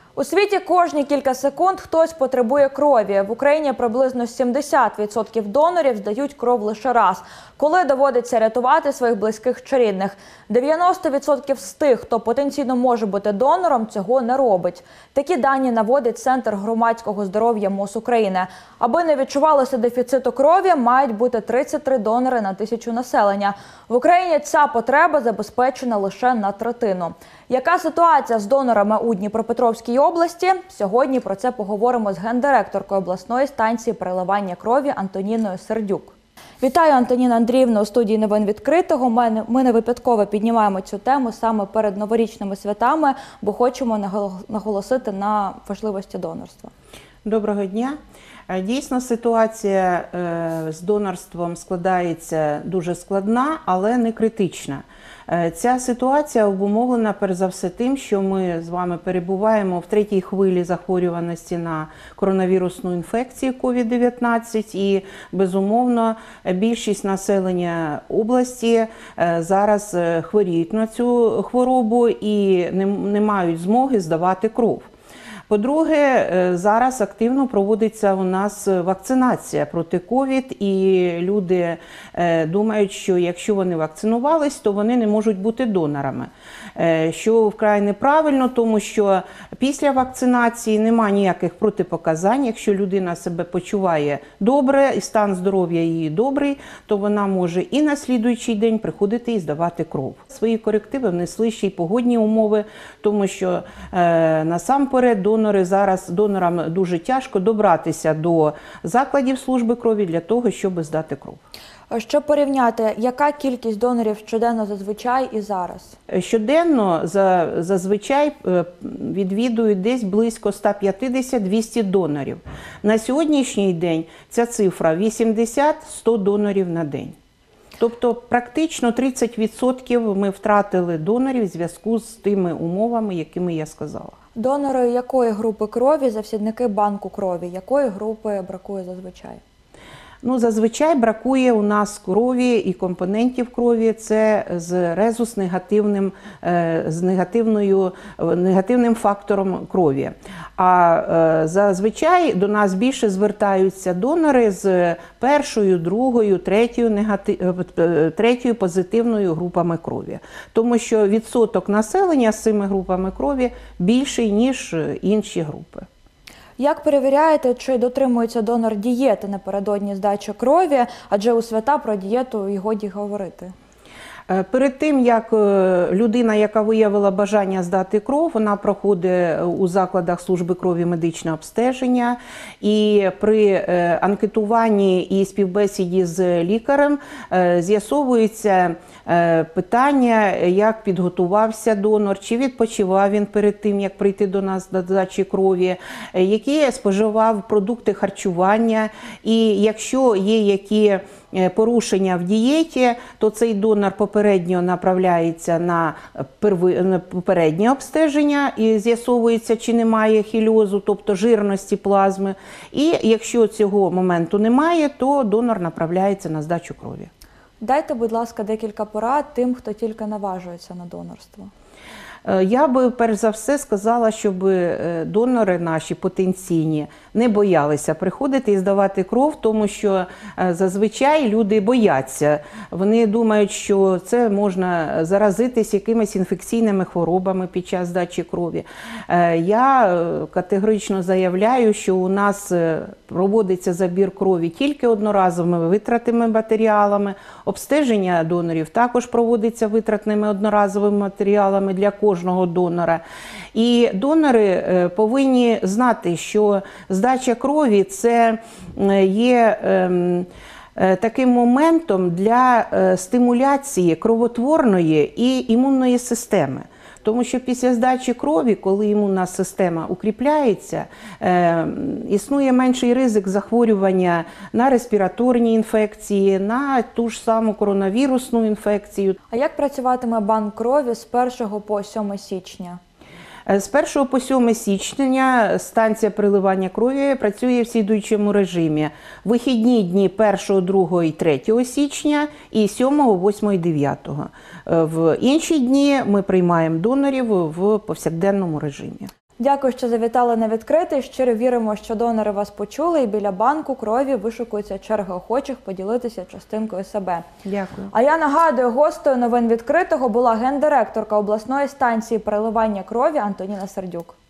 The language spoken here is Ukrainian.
У світі кожні кілька секунд хтось потребує крові. В Україні приблизно 70% донорів здають кров лише раз, коли доводиться рятувати своїх близьких чи рідних. 90% з тих, хто потенційно може бути донором, цього не робить. Такі дані наводить Центр громадського здоров'я МОЗ України. Аби не відчувалося дефіциту крові, мають бути 33 донори на 1000 населення. В Україні ця потреба забезпечена лише на третину. Яка ситуація з донорами у Дніпропетровській області? Сьогодні про це поговоримо з гендиректоркою обласної станції переливання крові Антоніною Сердюк. Вітаю, Антоніна Андріївна, у студії «Новин відкритого». Ми не випадково піднімаємо цю тему саме перед новорічними святами, бо хочемо наголосити на важливості донорства. Доброго дня. Дійсно, ситуація з донорством складається дуже складна, але не критична. Ця ситуація обумовлена, перш за все, тим, що ми з вами перебуваємо в третій хвилі захворюваності на коронавірусну інфекцію COVID-19 і, безумовно, більшість населення області зараз хворіють на цю хворобу і не мають змоги здавати кров. По-друге, зараз активно проводиться у нас вакцинація проти ковід, і люди думають, що якщо вони вакцинувались, то вони не можуть бути донорами. Що вкрай неправильно, тому що після вакцинації немає ніяких протипоказань. Якщо людина себе почуває добре і стан здоров'я її добрий, то вона може і на слідуючий день приходити і здавати кров. Свої корективи внесли ще й погодні умови, тому що насамперед донорам дуже тяжко добратися до закладів служби крові для того, щоб здати кров. Щоб порівняти, яка кількість донорів щоденно зазвичай і зараз? Щоденно зазвичай відвідують десь близько 150-200 донорів. На сьогоднішній день ця цифра 80-100 донорів на день. Тобто практично 30% ми втратили донорів в зв'язку з тими умовами, якими я сказала. Донори якої групи крові, завсідники банку крові, якої групи бракує зазвичай? Зазвичай бракує у нас крові і компонентів крові, це з негативним фактором крові. А зазвичай до нас більше звертаються донори з першою, другою, третьою позитивною групами крові. Тому що відсоток населення з цими групами крові більший, ніж інші групи. Як перевіряєте, чи дотримується донор дієти напередодні здачі крові, адже у свята про дієту і годі говорити? Перед тим, як людина, яка виявила бажання здати кров, вона проходить у закладах служби крові медичне обстеження. І при анкетуванні і співбесіді з лікарем з'ясовується питання, як підготувався донор, чи відпочивав він перед тим, як прийти до нас до здачі крові, які споживав продукти харчування. І якщо є які порушення в дієті, то цей донор попередньо направляється на попереднє обстеження і з'ясовується, чи немає хільозу, тобто жирності плазми. І якщо цього моменту немає, то донор направляється на здачу крові. Дайте, будь ласка, декілька порад тим, хто тільки наважується на донорство. Я би, перш за все, сказала, щоб донори наші потенційні не боялися приходити і здавати кров, тому що зазвичай люди бояться. Вони думають, що це можна заразитись якимись інфекційними хворобами під час здачі крові. Я категорично заявляю, що у нас проводиться забір крові тільки одноразовими витратними матеріалами. Обстеження донорів також проводиться витратними одноразовими матеріалами для кожного донора. І донори повинні знати, що здача крові – це є таким моментом для стимуляції кровотворної і імунної системи. Тому що після здачі крові, коли імунна система укріпляється, існує менший ризик захворювання на респіраторні інфекції, на ту ж саму коронавірусну інфекцію. А як працюватиме банк крові з 1 по 7 січня? З 1 по 7 січня станція переливання крові працює в слідуючому режимі. Вихідні дні 1, 2 і 3 січня і 7, 8 і 9. В інші дні ми приймаємо донорів в повсякденному режимі. Дякую, що завітали на відкритий. Щиро віримо, що донори вас почули, і біля банку крові вишикуються черги охочих поділитися частинкою себе. Дякую. А я нагадую, гостею новин відкритого була гендиректорка обласної станції переливання крові Антоніна Сердюк.